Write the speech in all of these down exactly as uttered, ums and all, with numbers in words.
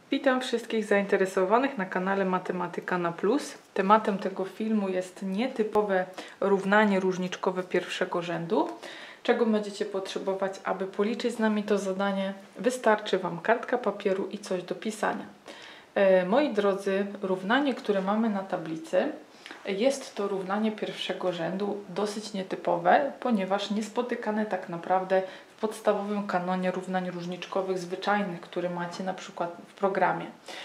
Witam wszystkich zainteresowanych na kanale Matematyka na Plus. Tematem tego filmu jest nietypowe równanie różniczkowe pierwszego rzędu. Czego będziecie potrzebować, aby policzyć z nami to zadanie? Wystarczy Wam kartka papieru i coś do pisania. E, moi drodzy, równanie, które mamy na tablicy, jest to równanie pierwszego rzędu, dosyć nietypowe, ponieważ niespotykane tak naprawdę w podstawowym kanonie równań różniczkowych zwyczajnych, który macie na przykład w programie.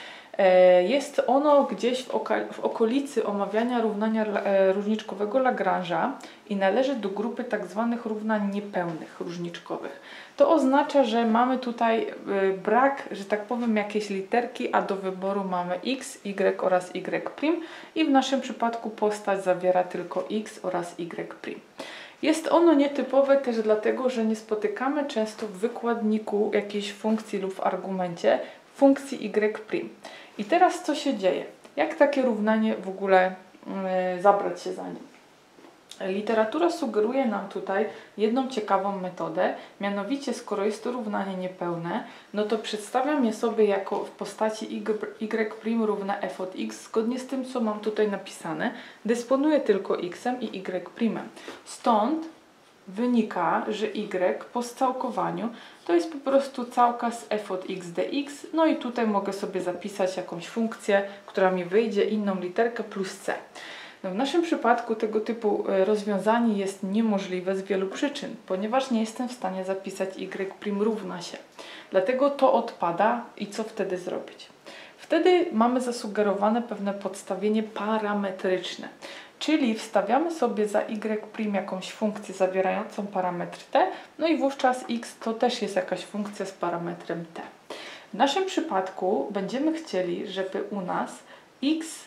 Jest ono gdzieś w, w okolicy omawiania równania różniczkowego Lagrange'a i należy do grupy tak zwanych równań niepełnych różniczkowych. To oznacza, że mamy tutaj brak, że tak powiem, jakiejś literki, a do wyboru mamy x, y oraz y' i w naszym przypadku postać zawiera tylko x oraz y'. Jest ono nietypowe też dlatego, że nie spotykamy często w wykładniku jakiejś funkcji lub w argumencie funkcji y'. I teraz co się dzieje? Jak takie równanie w ogóle yy, zabrać się za nim? Literatura sugeruje nam tutaj jedną ciekawą metodę, mianowicie skoro jest to równanie niepełne, no to przedstawiam je sobie jako w postaci y' równa f od x, zgodnie z tym, co mam tutaj napisane. Dysponuję tylko x-em i y'. Stąd wynika, że y po scałkowaniu to jest po prostu całka z f od x dx, no i tutaj mogę sobie zapisać jakąś funkcję, która mi wyjdzie, inną literkę plus c. No w naszym przypadku tego typu rozwiązanie jest niemożliwe z wielu przyczyn, ponieważ nie jestem w stanie zapisać y' równa się. Dlatego to odpada i co wtedy zrobić? Wtedy mamy zasugerowane pewne podstawienie parametryczne. Czyli wstawiamy sobie za y' jakąś funkcję zawierającą parametr t, no i wówczas x to też jest jakaś funkcja z parametrem t. W naszym przypadku będziemy chcieli, żeby u nas x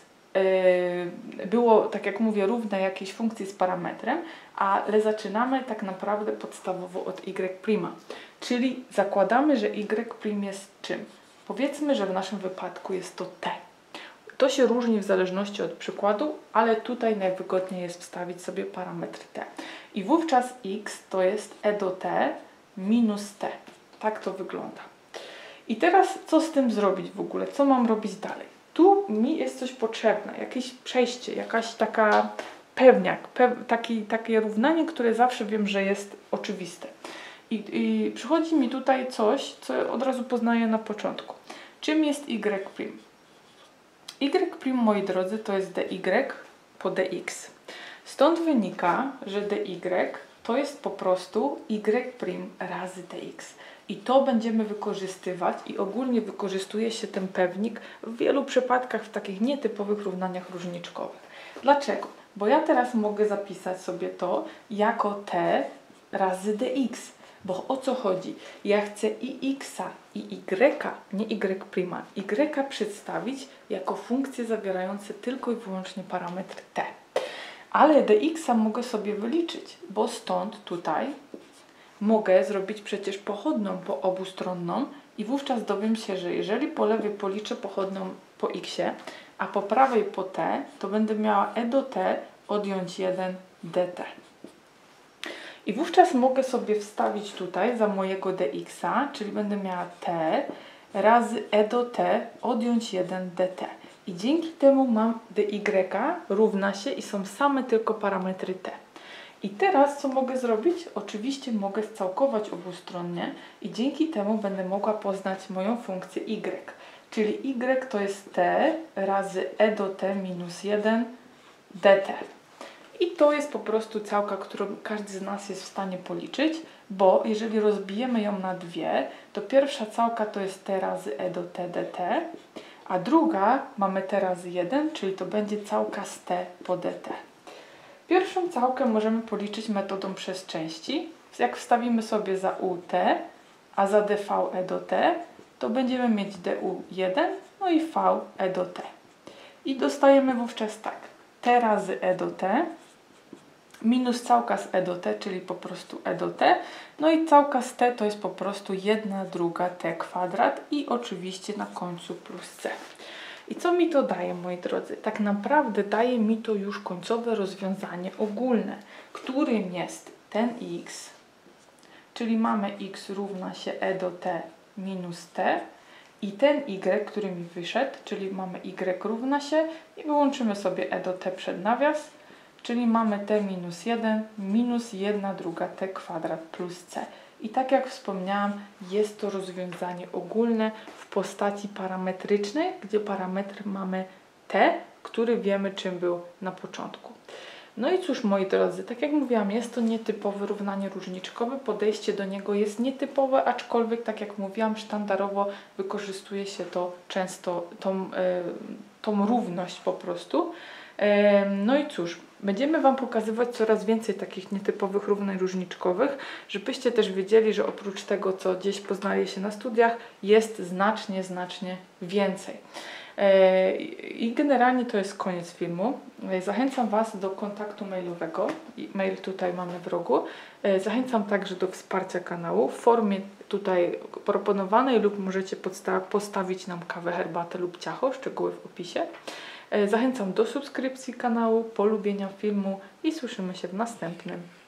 yy, było, tak jak mówię, równe jakiejś funkcji z parametrem, ale zaczynamy tak naprawdę podstawowo od y'. Czyli zakładamy, że y' jest czym? Powiedzmy, że w naszym wypadku jest to t. To się różni w zależności od przykładu, ale tutaj najwygodniej jest wstawić sobie parametr t. I wówczas x to jest e do t minus t. Tak to wygląda. I teraz co z tym zrobić w ogóle? Co mam robić dalej? Tu mi jest coś potrzebne, jakieś przejście, jakaś taka pewniak, pew, taki, takie równanie, które zawsze wiem, że jest oczywiste. I, I przychodzi mi tutaj coś, co od razu poznaję na początku. Czym jest y'? Y', moi drodzy, to jest dy po dx. Stąd wynika, że dy to jest po prostu y' razy dx. I to będziemy wykorzystywać i ogólnie wykorzystuje się ten pewnik w wielu przypadkach w takich nietypowych równaniach różniczkowych. Dlaczego? Bo ja teraz mogę zapisać sobie to jako t razy dx. Bo o co chodzi? Ja chcę i x i y, nie y', y przedstawić jako funkcje zawierające tylko i wyłącznie parametr t. Ale dx mogę sobie wyliczyć, bo stąd tutaj mogę zrobić przecież pochodną po obustronną i wówczas dowiem się, że jeżeli po lewej policzę pochodną po x, a po prawej po t, to będę miała e do t odjąć jeden dt. I wówczas mogę sobie wstawić tutaj za mojego dx, czyli będę miała t razy e do t odjąć jeden dt. I dzięki temu mam dy równa się i są same tylko parametry t. I teraz co mogę zrobić? Oczywiście mogę scałkować obustronnie i dzięki temu będę mogła poznać moją funkcję y. Czyli y to jest t razy e do t minus jeden dt. I to jest po prostu całka, którą każdy z nas jest w stanie policzyć, bo jeżeli rozbijemy ją na dwie, to pierwsza całka to jest t razy e do t dt, a druga mamy t razy jeden, czyli to będzie całka z t po dt. Pierwszą całkę możemy policzyć metodą przez części. Jak wstawimy sobie za ut, a za dv e do t, to będziemy mieć du jeden, no i v e do t. I dostajemy wówczas tak, t razy e do t minus całka z e do t, czyli po prostu e do t, no i całka z t to jest po prostu jedna druga t kwadrat i oczywiście na końcu plus c. I co mi to daje, moi drodzy? Tak naprawdę daje mi to już końcowe rozwiązanie ogólne, którym jest ten x, czyli mamy x równa się e do t minus t I ten y, który mi wyszedł, czyli mamy y równa się i wyłączymy sobie e do t przed nawias, czyli mamy t minus jeden minus jeden druga t kwadrat plus c. I tak jak wspomniałam, jest to rozwiązanie ogólne w postaci parametrycznej, gdzie parametr mamy t, który wiemy czym był na początku. No i cóż, moi drodzy, tak jak mówiłam, jest to nietypowe równanie różniczkowe, podejście do niego jest nietypowe, aczkolwiek tak jak mówiłam, sztandarowo wykorzystuje się to często, tą, e, tą równość po prostu. E, no i cóż, będziemy Wam pokazywać coraz więcej takich nietypowych równań różniczkowych, żebyście też wiedzieli, że oprócz tego, co gdzieś poznaje się na studiach, jest znacznie, znacznie więcej. I generalnie to jest koniec filmu. Zachęcam Was do kontaktu mailowego. Mail tutaj mamy w rogu. Zachęcam także do wsparcia kanału w formie tutaj proponowanej lub możecie postawić nam kawę, herbatę lub ciacho. Szczegóły w opisie. Zachęcam do subskrypcji kanału, polubienia filmu i słyszymy się w następnym.